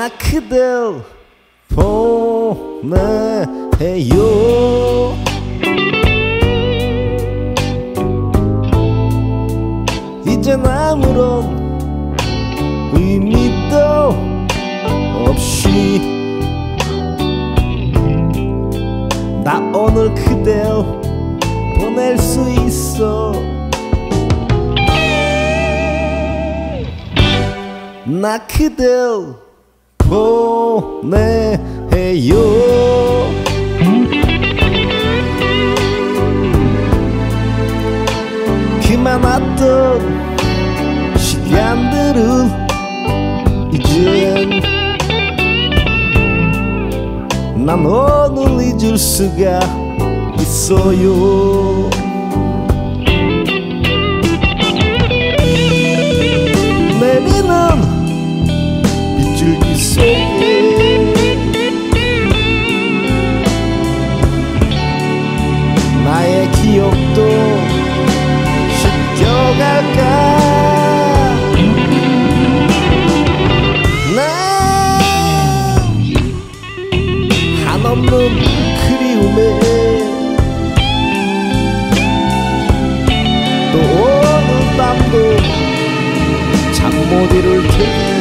나 그댈 보내요. 이젠 아무런 의미도 없이 나 오늘 그댈 보낼 수 있어. 나 그댈 보내요. 그만 왔던 시간들은 이젠 난 오늘 잊을 수가 있어요. 내리는 빗줄기 속에 나의 기억도 씻겨갈까. 한없는 그리움에 또 오늘 밤도 잠 못 이룰 테니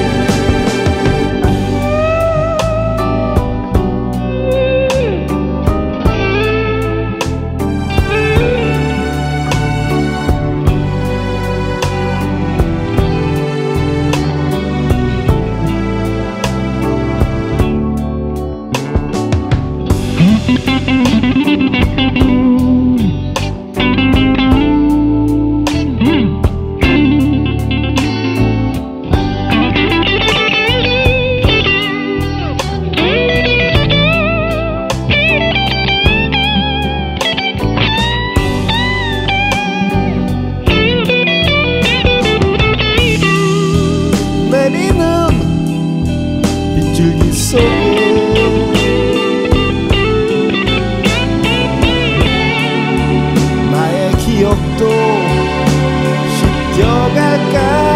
내리는 빗줄기 속에 나의 기억도 씻겨갈까.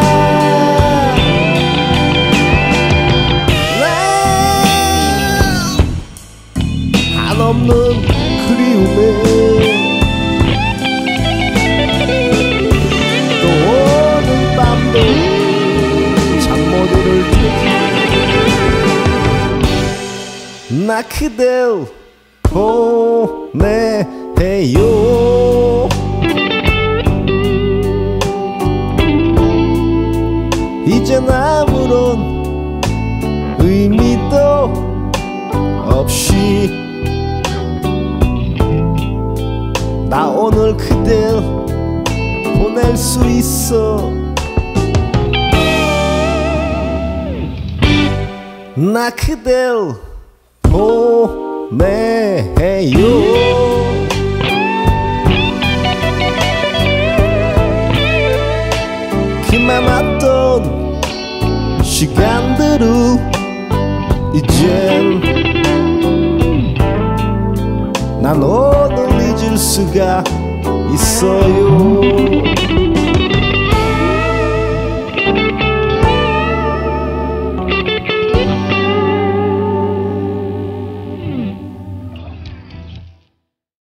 한없는 그리움에 또 오늘 밤도 나 그댈 보내요. 이젠 아무런 의미도 없이 나 오늘 그댈 보낼 수 있어. 나 그댈 보내요. 그만 왔던 시간들은 이젠 난 오늘 잊을 수가 있어요.